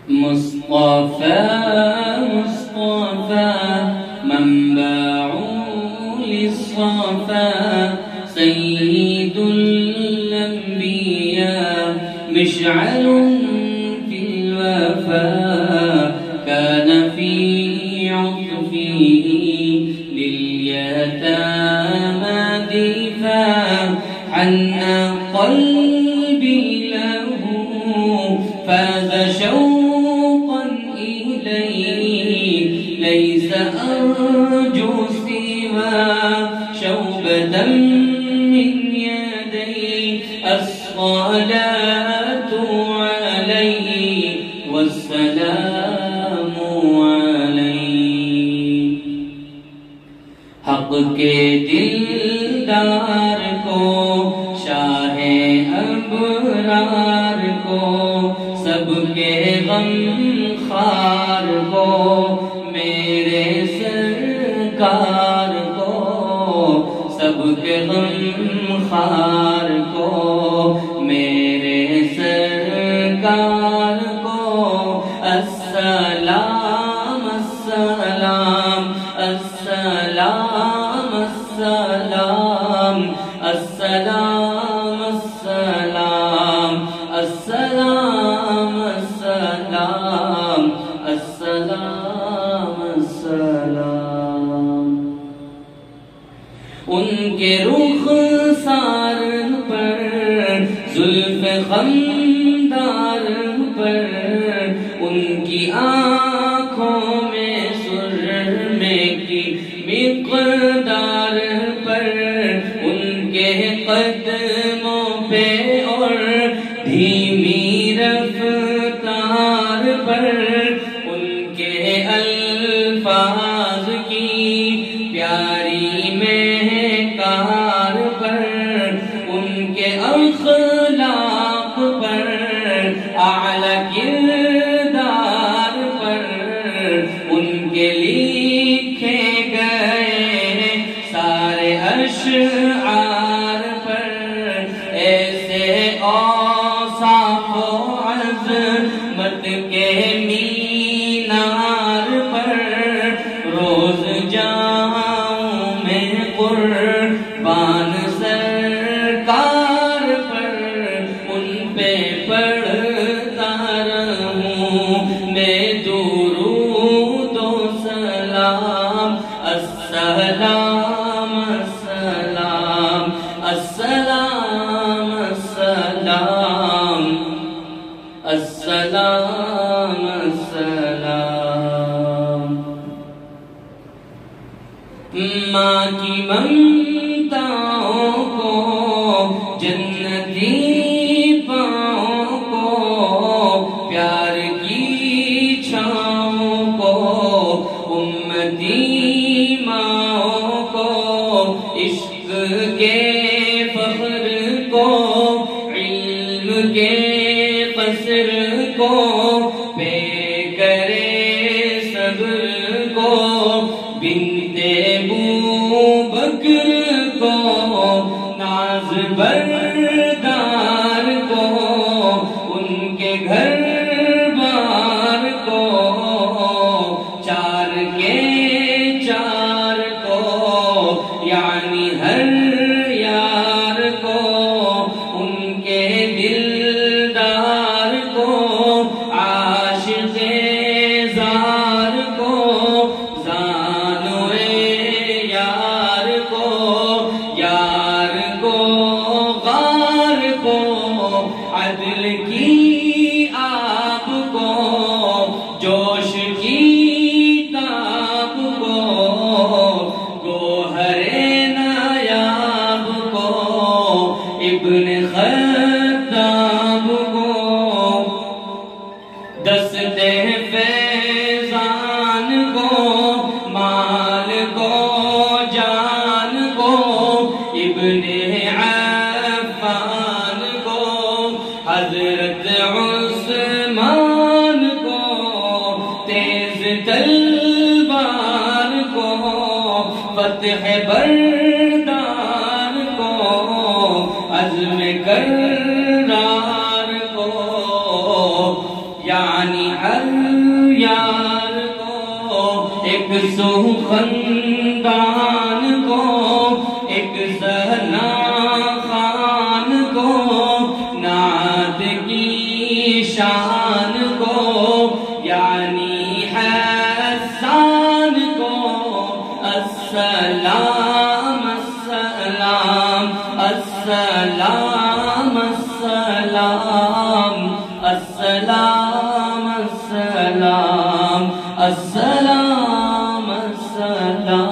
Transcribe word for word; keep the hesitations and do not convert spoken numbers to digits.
مصطفى مصطفى منبع للصفا سيد الأنبياء مشعل في الوفا كان في عطفه لليتامى دفاعا قلبي له فاز شوقا إليه ليس أرجو سوى شوبة من يديه الصلاة عليه والسلام عليه حق کے دلدار کو شاہ ابرار کو سب کے غم خار کو میرے سرکار کو سب کے غم خار کو میرے سرکار کو السلام السلام السلام السلام السلام السلام السلام السلام السلام السلام ان کے رخسار پر زلف خمدار پر ان کی آنکھوں میں سرمے کی مقدار پر ان کے قدموں پہ اور دھیمی رفتار پر ان کے الفاظ کی پیاری مہکار پر ان کے اخلاق پر اعلیٰ کردار پر ان کے لکھے گئے سارے اشعار پر ایسے اوصاف و عظمت کے مینار پر روز جاؤں میں قربان سرکار پر ان پہ پڑھتا رہوں میں درود و سلام السلام السلام السلام السلام السلام السلام ماں کی ممتاؤں کو جنتی پاؤں کو پیار کی چھاؤں کو امتی ماؤں کو عشق کے فخر کو علم کے قصر کو پے کرے صبر کو بنت بکر کو ناز بردار کو ان کے گھر بار کو چار کے چار کو یعنی ہر یار کو ان کے دلدار کو عاشق زار کو زانوے یار کو یار کو غار کو عدل کی آپ کو جوش کی تاب کو گوہر نایاب کو ابن خطاب کو دستے فیضان کو مال کو جان کو ابن عفان کو حضرت عثمان کو تیز تلوار کو فتح بردار کو عزم کرار کو یعنی ہر ایک سخندان کو، ایک زنا خان کو، نعت کی شان کو، یعنی حسان کو السلام السلام السلام السلام السلام السلام السلام السلام